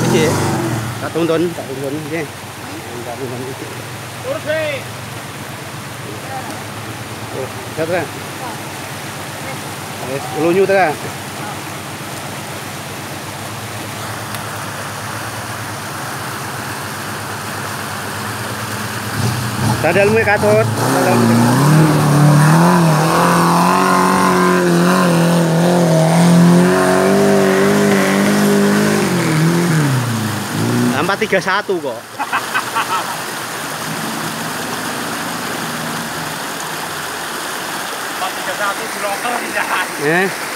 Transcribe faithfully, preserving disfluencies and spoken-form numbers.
siji. Tak tuntun, tak tuntun nggih. Tak tuntun iki. Terus we. Oh, ta. Wis lunyu ta. Dadalmu katut, dadalmu. empat tiga satu kok. empat tiga satu di lokal tidak. Eh.